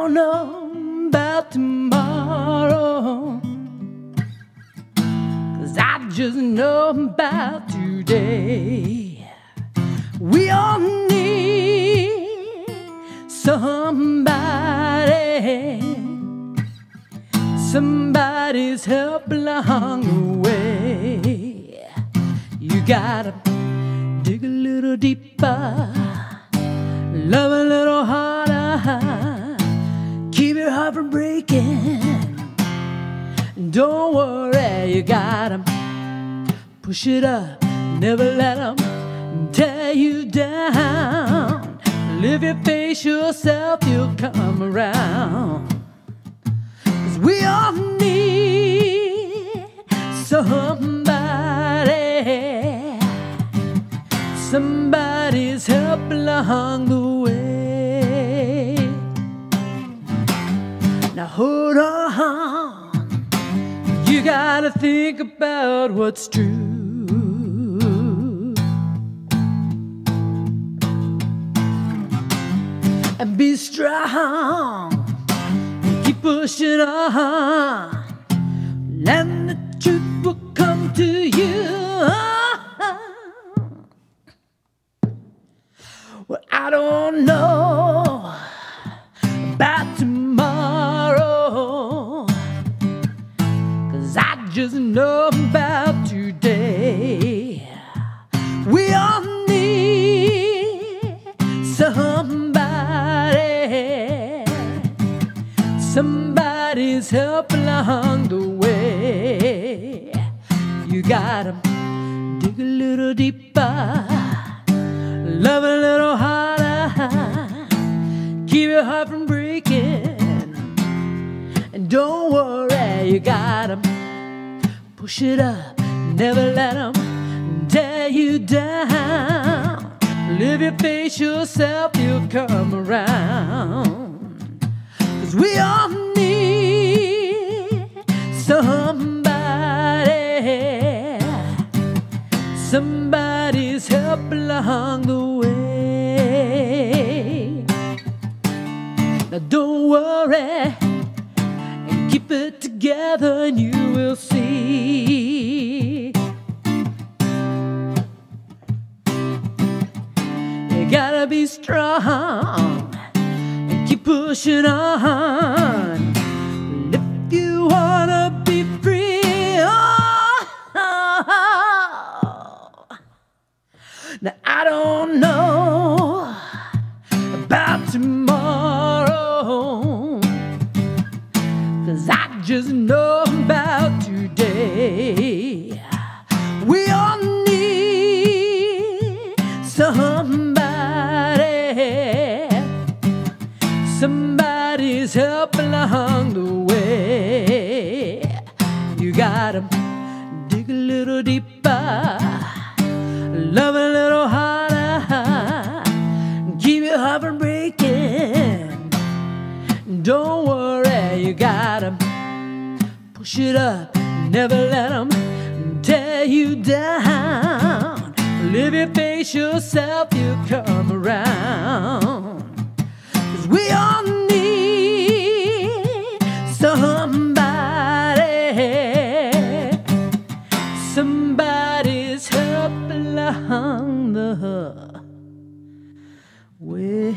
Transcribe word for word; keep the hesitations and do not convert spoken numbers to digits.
don't know about tomorrow, 'cause I just know about today. We all need somebody, somebody's help along the way. You gotta dig a little deeper, love a little harder, keep your heart from breaking. Don't worry, you gotta push it up, never let them tear you down. Live your face yourself, you'll come around. 'Cause we all need somebody, somebody's help along the way. Now hold on, you gotta think about what's true. And be strong, keep pushing on, and the truth will come to you. Well, I don't know about tomorrow, 'cause I just know about today. We all need somebody, somebody's help along the way. You gotta dig a little deeper, love a little harder, keep your heart from breaking. And don't worry, you gotta push it up, never let them tear you down. Live your face yourself, you'll come around. 'Cause we all need somebody, somebody's help along the way. Now don't worry, and keep it together, and you will see. You gotta be strong and keep pushing on. If you wanna be free, oh, now I don't know about tomorrow, 'cause I just know about today. We all need somebody, somebody's help along the way. You gotta dig a little deeper, love a little harder, keep your heart from breaking. Don't worry, you gotta push it up, never let them tear you down. Live your face yourself, you'll come around. 'Cause we all need somebody, somebody's help along the way.